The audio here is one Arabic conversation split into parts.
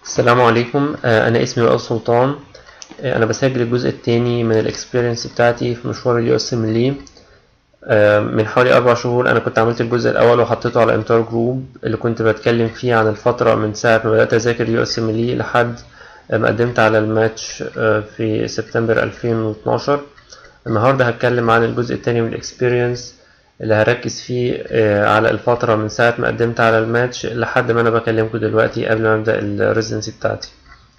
السلام عليكم. أنا اسمي وائل سلطان. أنا بسجل الجزء الثاني من الإكسبيرينس بتاعتي في مشوار اليو اس ام لي. من حوالي 4 شهور أنا كنت عملت الجزء الأول وحطيته على انتر جروب اللي كنت بتكلم فيه عن الفترة من ساعة ما بدأت أذاكر يو اس ام لي لحد ما قدمت على الماتش في سبتمبر 2012. النهاردة هتكلم عن الجزء الثاني من الإكسبيرينس اللي هركز فيه على الفترة من ساعة ما قدمت على الماتش لحد ما أنا بكلمكم دلوقتي قبل ما أبدأ الريزنسي بتاعتي.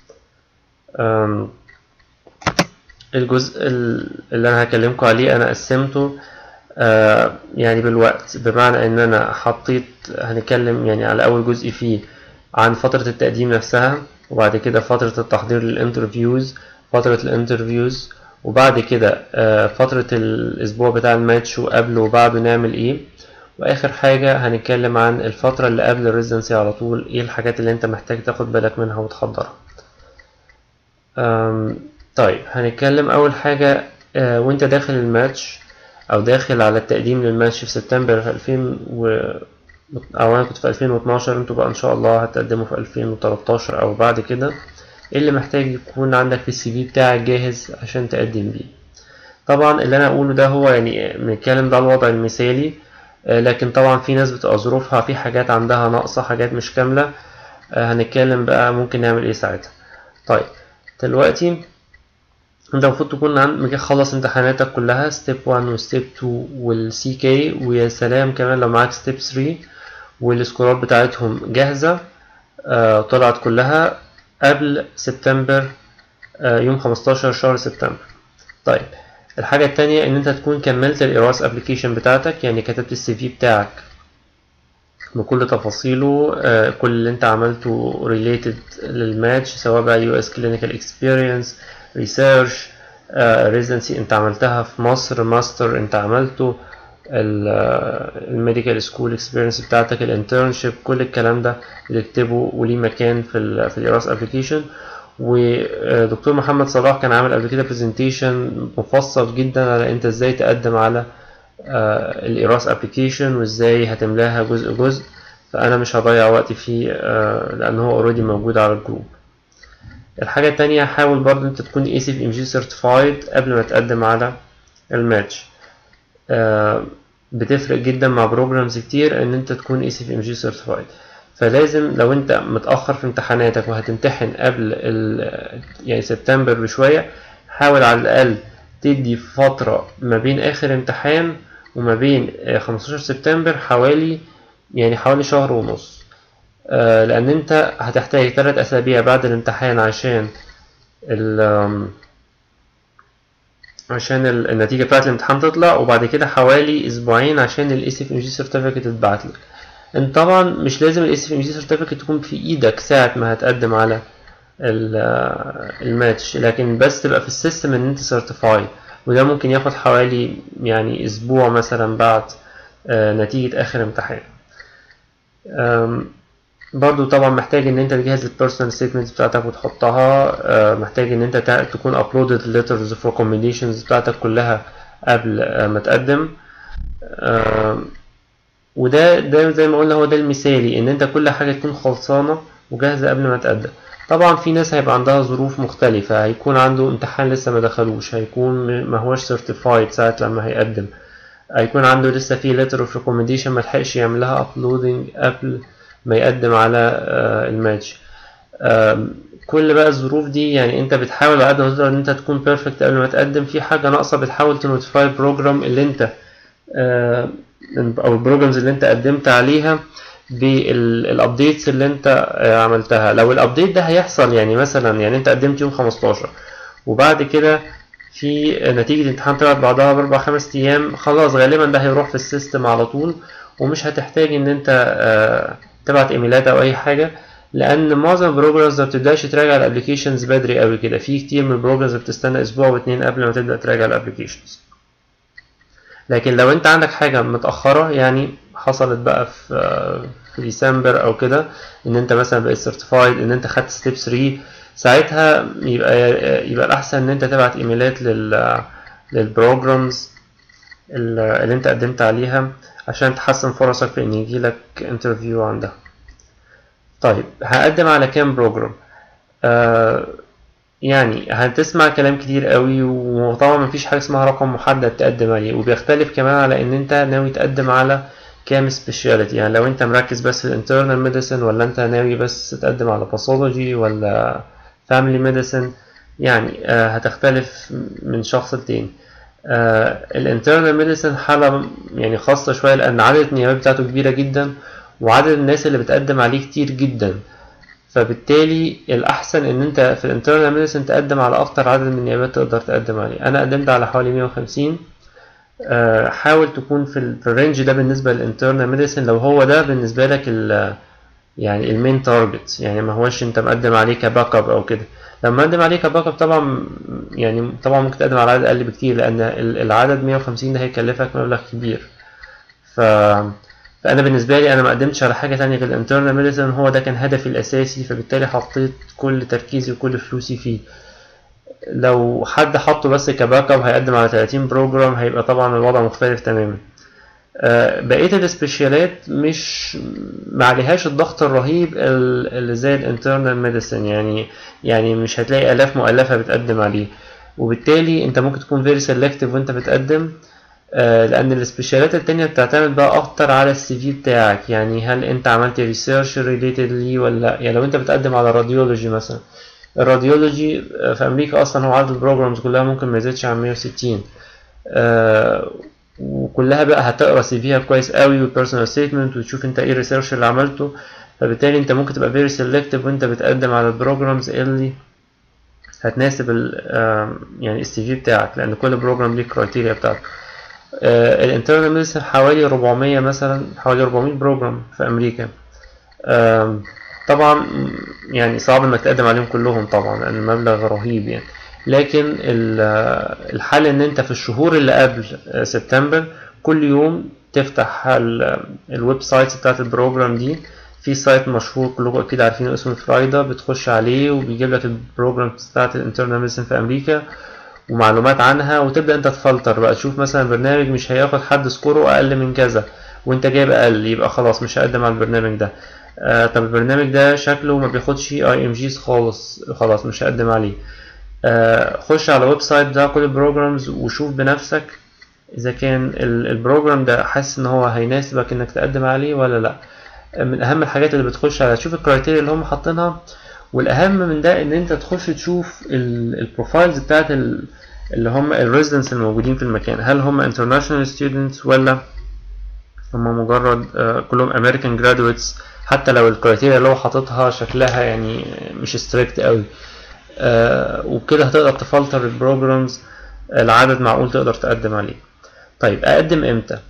الجزء اللي أنا هكلمكم عليه أنا قسمته يعني بالوقت، بمعنى إن أنا هنتكلم يعني على أول جزء فيه عن فترة التقديم نفسها، وبعد كده فترة التحضير للانترفيوز، فترة الانترفيوز، وبعد كده فترة الأسبوع بتاع الماتش وقبله وبعده نعمل إيه، وآخر حاجة هنتكلم عن الفترة اللي قبل الريزنسي على طول، إيه الحاجات اللي أنت محتاج تاخد بالك منها وتحضرها. طيب هنتكلم أول حاجة وأنت داخل الماتش أو داخل على التقديم للماتش في سبتمبر في 2000 أو أنا كنت في 2012، أنتوا بقى إن شاء الله هتقدموا في 2013 أو بعد كده. إيه اللي محتاج يكون عندك في السي في بتاعك جاهز عشان تقدم بيه؟ طبعا اللي أنا أقوله ده هو يعني بنتكلم ده على الوضع المثالي، لكن طبعا في ناس بتبقى ظروفها في حاجات عندها ناقصة، حاجات مش كاملة. هنتكلم بقى ممكن نعمل إيه ساعتها. طيب دلوقتي انت المفروض تكون مخلص امتحاناتك كلها ستيب 1 وستيب 2 والسي كي، ويا سلام كمان لو معاك ستيب 3 والسكورات بتاعتهم جاهزة طلعت كلها قبل سبتمبر، يوم 15 شهر سبتمبر. طيب الحاجة التانية ان انت تكون كملت الايراس ابليكيشن بتاعتك، يعني كتبت السي في بتاعك بكل تفاصيله، كل اللي انت عملته related للماتش، سواء بقى US clinical experience، research، residency انت عملتها في مصر، ماستر انت عملته، الميديكال سكول اكسبيرينس بتاعتك، الانترنشيب، كل الكلام ده بتكتبه وليه مكان في الايراس ابليكيشن. ودكتور محمد صلاح كان عامل قبل كده برزنتيشن مفصل جدا على انت ازاي تقدم على الايراس ابليكيشن وازاي هتملاها جزء جزء، فانا مش هضيع وقتي فيه لان هو اوريدي موجود على الجروب. الحاجة التانية حاول برضو انت تكون ACFMG certified قبل ما تقدم على الماتش. بتفرق جدا مع بروجرامز كتير ان انت تكون ACFMG certified، فلازم لو انت متأخر في امتحاناتك وهتمتحن قبل يعني سبتمبر بشوية، حاول على الأقل تدي فترة ما بين آخر امتحان وما بين 15 سبتمبر حوالي شهر ونص، لأن انت هتحتاج 3 أسابيع بعد الامتحان عشان النتيجة بتاعت الامتحان تطلع، وبعد كده حوالي أسبوعين عشان ال ACFMG certificate تتبعتلك. انت طبعا مش لازم ال ACFMG certificate تكون في ايدك ساعة ما هتقدم على الماتش، لكن بس تبقى في السيستم ان انت certified، وده ممكن ياخد حوالي اسبوع مثلا بعد نتيجة اخر امتحان. برضو طبعا محتاج ان انت تجهز البيرسونال ستيتمنتس بتاعتك وتحطها، محتاج ان انت تكون uploaded letters of recommendations بتاعتك كلها قبل ما تقدم. وده زي ما قلنا هو ده المثالي، ان انت كل حاجة تكون خلصانة وجاهزة قبل ما تقدم. طبعا في ناس هيبقى عندها ظروف مختلفة، هيكون عنده امتحان لسه ما دخلوش، هيكون ما هوش certified ساعة لما هيقدم، هيكون عنده لسه في letter of recommendation ما لحقش يعملها uploading قبل ما يقدم على الماتش. كل بقى الظروف دي يعني انت بتحاول على قد ما تقدر ان انت تكون بيرفكت قبل ما تقدم. في حاجة ناقصة بتحاول تنوتيفاي البروجرام اللي انت او البروجرامز اللي انت قدمت عليها بالابديتس اللي انت عملتها. لو الابديت ده هيحصل مثلا انت قدمت يوم 15 وبعد كده في نتيجة امتحان طلعت بعدها ب4-5 ايام، خلاص غالبا ده هيروح في السيستم على طول، ومش هتحتاج ان انت تبعت ايميلات او اي حاجة، لان معظم البروجرامز ما بتبداش تراجع الابليكيشنز بدري قوي كده. في كتير من البروجرامز بتستنى اسبوع و2 قبل ما تبدا تراجع الابليكيشنز. لكن لو انت عندك حاجة متأخرة حصلت بقى في ديسمبر او كده، ان انت مثلا بقيت سيرتيفايد، ان انت خدت ستيب 3، ساعتها يبقى الاحسن ان انت تبعت ايميلات للبروجرامز اللي انت قدمت عليها عشان تحسن فرصك في ان يجيلك انترفيو عندها. طيب هقدم على كام بروجرام؟ يعني هتسمع كلام كتير قوي، وطبعا مفيش حاجة اسمها رقم محدد تقدم عليه، وبيختلف كمان على ان انت ناوي تقدم على كام سبيشاليتي. يعني لو انت مركز بس في الانترنال ميديسن، ولا انت ناوي بس تقدم على باثولوجي ولا فاميلي ميديسن، يعني هتختلف من شخص لتاني. الانترنال ميديسن حالة يعني خاصة شوية، لأن عدد النيابات بتاعته كبيرة جدا، وعدد الناس اللي بتقدم عليه كتير جدا. فبالتالي الأحسن إن أنت في الانترنال ميديسن تقدم على أكتر عدد من النيابات تقدر تقدم عليه. أنا قدمت على حوالي 150. حاول تكون في الرينج ده بالنسبة للانترنال ميديسن، لو هو ده بالنسبة لك يعني المين تارجت، يعني ما هوش انت مقدم عليه كباك اب او كده. لما مقدم عليه كباك اب طبعا يعني طبعا ممكن تقدم على عدد اقل بكتير، لان العدد 150 ده هيكلفك مبلغ كبير. ف فانا بالنسبه لي انا ما قدمتش على حاجه تانية غير الانترنال ميديسن، هو ده كان هدفي الاساسي، فبالتالي حطيت كل تركيزي وكل فلوسي فيه. لو حد حطه بس كباك اب هيقدم على 30 بروجرام، هيبقى طبعا الوضع مختلف تماما. بقية السبيشالات مش معليهاش الضغط الرهيب اللي زي الانترنال ميديسن، يعني مش هتلاقي آلاف مؤلفة بتقدم عليه، وبالتالي انت ممكن تكون very selective وانت بتقدم. لان السبيشالات التانية بتعتمد بقى اكتر على السي في بتاعك، يعني هل انت عملت ريسيرش ريليتد ليه ولا لا. يعني لو انت بتقدم على راديولوجي مثلا، الراديولوجي في امريكا اصلا هو عدد البروجرامز كلها ممكن ما يزيدش عن 160. وكلها بقى هتقرا سي فيها كويس قوي والبيرسونال ستيتمنت، وتشوف انت ايه الريسيرش اللي عملته. فبالتالي انت ممكن تبقى فيري سيلكتيف وانت بتقدم على البروجرامز اللي هتناسب يعني السي في بتاعك، لان كل بروجرام ليه كرايتيريا بتاعته. الانترنال ميديسن حوالي 400 مثلا، حوالي 400 بروجرام في امريكا. طبعا يعني صعب انك تقدم عليهم كلهم طبعا لان المبلغ رهيب يعني. لكن الحل ان انت في الشهور اللي قبل سبتمبر كل يوم تفتح الويب سايتس بتاعت البروجرام دي. في سايت مشهور كلكم اكيد عارفينه اسمه فرايدا، بتخش عليه وبيجيب لك البروجرام بتاعت الانترنال ميديسن في امريكا ومعلومات عنها، وتبدا انت تفلتر بقى، تشوف مثلا برنامج مش هياخد حد سكوره اقل من كذا وانت جايب اقل، يبقى خلاص مش هقدم على البرنامج ده. طب البرنامج ده شكله ما بياخدش اي ام جيز خالص، خلاص مش هقدم عليه. خش على ويب سايت بتاع كل البروجرامز وشوف بنفسك اذا كان البروجرام ده حاسس ان هو هيناسبك انك تقدم عليه ولا لا. من اهم الحاجات اللي بتخش على تشوف الكرايتيريا اللي هم حاطينها، والاهم من ده ان انت تخش تشوف البروفايلز بتاعت اللي هم الريزيدنتس الموجودين في المكان، هل هم international students ولا هم مجرد كلهم American graduates. حتى لو الكرايتيريا اللي هو حاططها شكلها يعني مش ستريكت قوي، وبكده هتقدر تفلتر البروجرامز العدد معقول تقدر تقدم عليه. طيب اقدم امتى؟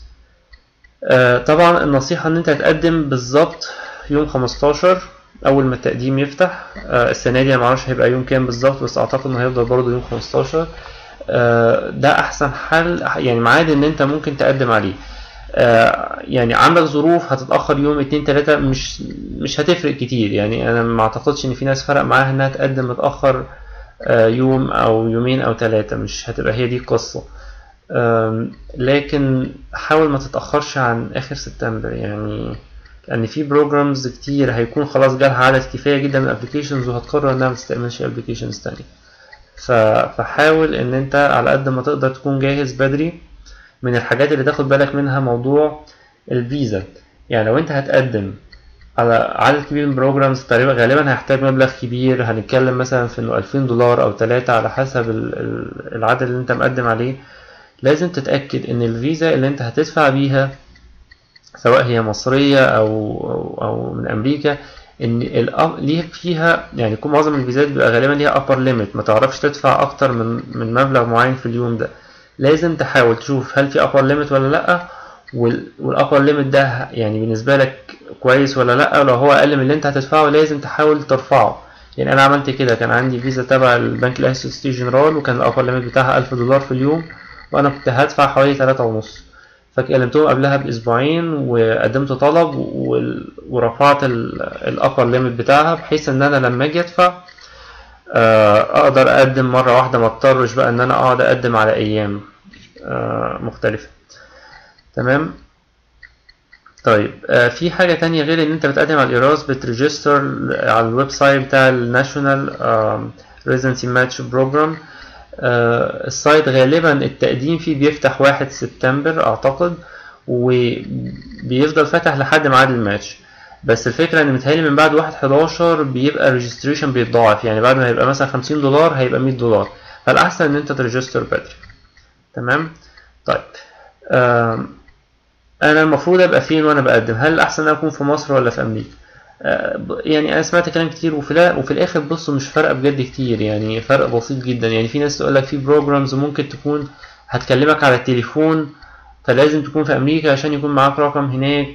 طبعا النصيحة ان انت تقدم بالظبط يوم 15 اول ما التقديم يفتح. السنة دي انا معرفش هيبقى يوم كام بالظبط، بس اعتقد انه هيفضل برضه يوم 15. ده احسن حل، يعني ميعاد ان انت ممكن تقدم عليه. يعني عندك ظروف هتتأخر يوم 2-3 مش هتفرق كتير، يعني انا ما اعتقدش ان في ناس فرق معاها انها تقدم متأخر يوم او يومين او 3، مش هتبقى هي دي القصة. لكن حاول ما تتأخرش عن اخر سبتمبر، يعني لان في بروجرامز كتير هيكون خلاص جالها عدد كفاية جدا من الابليكيشنز وهتقرر انها متستعملش ابليكيشنز تانية. فحاول ان انت على قد ما تقدر تكون جاهز بدري. من الحاجات اللي تاخد بالك منها موضوع الفيزا. يعني لو انت هتقدم على عدد كبير من البروجرامز تقريبا غالبا هيحتاج مبلغ كبير، هنتكلم مثلا في انه $2000 او 3 على حسب العدد اللي انت مقدم عليه. لازم تتأكد ان الفيزا اللي انت هتدفع بيها سواء هي مصرية او من امريكا، ان ليه فيها يعني يكون معظم الفيزات بيبقى غالبا ليها upper limit، ما تعرفش تدفع اكتر من مبلغ معين في اليوم ده. لازم تحاول تشوف هل في upper limit ولا لا، والupper limit ده يعني بالنسبة لك كويس ولا لا. لو هو اقل من اللي انت هتدفعه لازم تحاول ترفعه. يعني انا عملت كده، كان عندي فيزا تبع البنك الاهلي جنرال وكان الupper limit بتاعها $1000 في اليوم، وانا كنت هدفع حوالي 3.5. فكلمتهم قبلها باسبوعين وقدمت طلب ورفعت الابر ليميت بتاعها، بحيث ان انا لما اجي ادفع اقدر اقدم مره واحده، ما اضطرش بقى ان انا اقعد اقدم على ايام مختلفه. تمام. طيب في حاجة تانية غير ان انت بتقدم على الايراس، بتريجستر على الويب سايت بتاع الناشونال ريزيدنسي ماتش بروجرام. السايت غالبا التقديم فيه بيفتح 1 سبتمبر اعتقد، وبيفضل فاتح لحد ميعاد الماتش. بس الفكرة ان متهيألي من بعد 1/11 بيبقى الريجستريشن بيتضاعف، يعني بعد ما يبقى مثلا $50 هيبقى $100، فالأحسن ان انت تريجستر بدري. تمام. طيب انا المفروض ابقى فين وانا بقدم؟ هل الاحسن ان اكون في مصر ولا في امريكا؟ يعني انا سمعت كلام كتير، وفي الاخر بصوا مش فارقه بجد كتير، يعني فرق بسيط جدا. يعني في ناس تقول لك في بروجرامز ممكن تكون هتكلمك على التليفون فلازم تكون في امريكا عشان يكون معاك رقم هناك.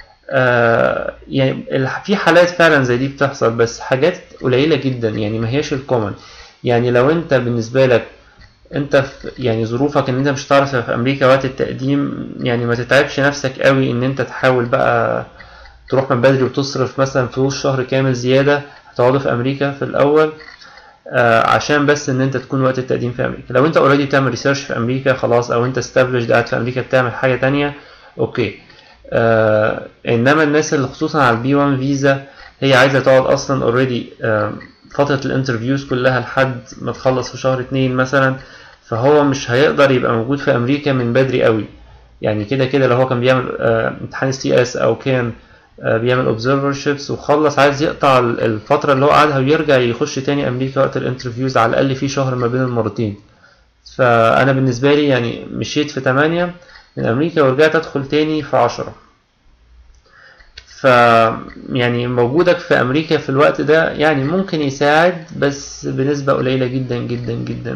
يعني في حالات فعلا زي دي بتحصل، بس حاجات قليله جدا، يعني ما هياش الكومن. يعني لو انت بالنسبه لك انت يعني ظروفك ان انت مش هتعرف في امريكا وقت التقديم، يعني ما تتعبش نفسك قوي ان انت تحاول بقى تروح من بدري وتصرف مثلا فلوس شهر كامل زيادة هتقعده في امريكا في الاول عشان بس ان انت تكون وقت التقديم في امريكا. لو انت اوريدي بتعمل ريسيرش في امريكا خلاص، او انت استابلشد قاعد في امريكا بتعمل حاجة تانية، اوكي. انما الناس اللي خصوصا على البي 1 فيزا هي عايزة تقعد اصلا اوريدي فترة الانترفيوز كلها لحد ما تخلص في شهر 2 مثلا، فهو مش هيقدر يبقى موجود في امريكا من بدري قوي. يعني كده كده لو هو كان بيعمل امتحان CS او كان بيعمل observerships وخلص، عايز يقطع الفترة اللي هو قعدها ويرجع يخش تاني امريكا وقت الانترفيوز، على الاقل في شهر ما بين المرتين. فانا بالنسبة لي يعني مشيت في 8 من امريكا ورجعت ادخل تاني في 10. ف يعني وجودك في امريكا في الوقت ده يعني ممكن يساعد، بس بنسبة قليلة جدا جدا جدا،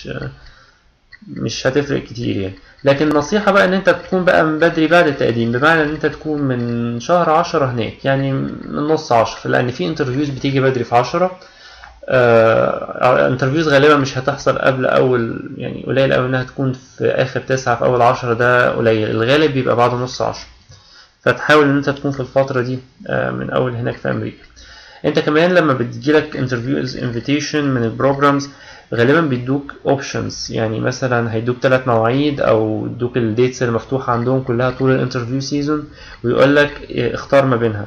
مش هتفرق كتير يعني. لكن النصيحة بقى ان انت تكون بقى من بدري بعد التقديم، بمعنى ان انت تكون من شهر 10 هناك، يعني من نص 10، لان في انترفيوز بتيجي بدري في 10. انترفيوز غالبا مش هتحصل قبل اول، يعني قليل قوي انها تكون في اخر 9 في اول 10، ده قليل، الغالب بيبقى بعد نص 10. فتحاول ان انت تكون في الفترة دي من اول هناك في امريكا. انت كمان لما بتجيلك انترفيوز انفيتيشن من البروجرامز غالبا بيدوك اوبشنز، يعني مثلا هيدوك 3 مواعيد او يدوك الديتس اللي مفتوحة عندهم كلها طول الانترفيو سيزون، ويقول لك اختار ما بينها.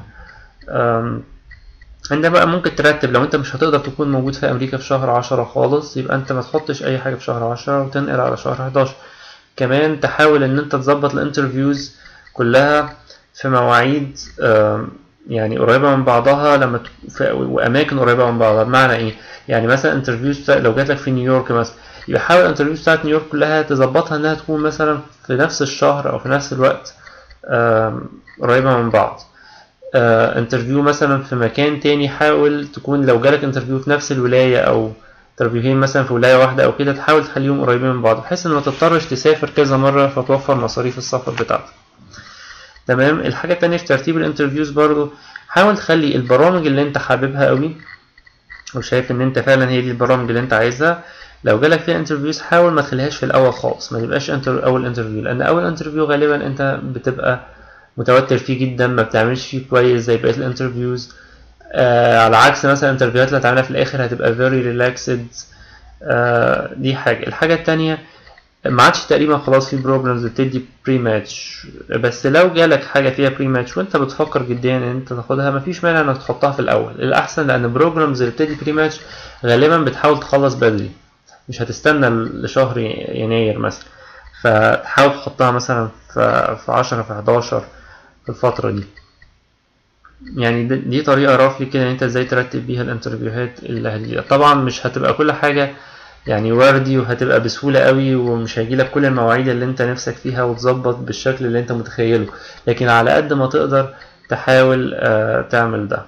انت بقى ممكن ترتب، لو انت مش هتقدر تكون موجود في امريكا في شهر 10 خالص، يبقى انت ما تحطش اي حاجة في شهر 10 وتنقل على شهر 11. كمان تحاول ان انت تظبط الانترفيوز كلها في مواعيد يعني قريبة من بعضها، وأماكن قريبة من بعضها. بمعنى إيه؟ يعني مثلا انترفيوز لو جاتلك في نيويورك مثلا، يبقى حاول الانترفيوز بتاعت نيويورك كلها تظبطها إنها تكون مثلا في نفس الشهر أو في نفس الوقت قريبة من بعض. انترفيو مثلا في مكان تاني، حاول تكون لو جالك انترفيو في نفس الولاية أو انترفيوهين مثلا في ولاية واحدة أو كده، تحاول تخليهم قريبين من بعض بحيث إن ما تضطرش تسافر كذا مرة فتوفر مصاريف السفر بتاعتك. تمام. الحاجة التانية في ترتيب الانترفيوز برضو، حاول تخلي البرامج اللي انت حاببها قوي وشايف ان انت فعلا هي دي البرامج اللي انت عايزها، لو جالك فيها انترفيوز حاول ما تخليهاش في الاول خالص، ما تبقاش اول انترفيو، لان اول انترفيو غالبا انت بتبقى متوتر فيه جدا، ما بتعملش فيه كويس زي بقية الانترفيوز. على عكس مثلا الانترفيوهات اللي هتعملها في الاخر هتبقى very relaxed. دي حاجة. الحاجة التانية، ما عادش تقريبا خلاص في بروجرامز بتدي بري ماتش، بس لو جالك حاجه فيها بري ماتش وانت بتفكر جديا ان انت تاخدها، مفيش مانع انك تحطها في الاول الاحسن، لان بروجرامز اللي بتدي بري ماتش غالبا بتحاول تخلص بدري، مش هتستنى لشهر يناير مثلا، فتحاول تحطها مثلا في 10 في 11 في الفتره دي. يعني دي طريقه رافلي كده ان انت ازاي ترتب بيها الانترفيوهات اللي هتجيلك. طبعا مش هتبقى كل حاجه يعني وردي وهتبقى بسهولة قوي، ومش هيجيلك كل المواعيد اللي انت نفسك فيها وتظبط بالشكل اللي انت متخيله، لكن على قد ما تقدر تحاول تعمل ده.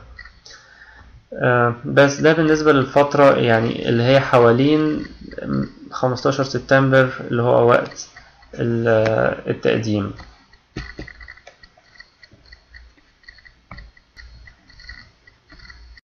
بس ده بالنسبة للفترة يعني اللي هي حوالين 15 سبتمبر اللي هو وقت التقديم.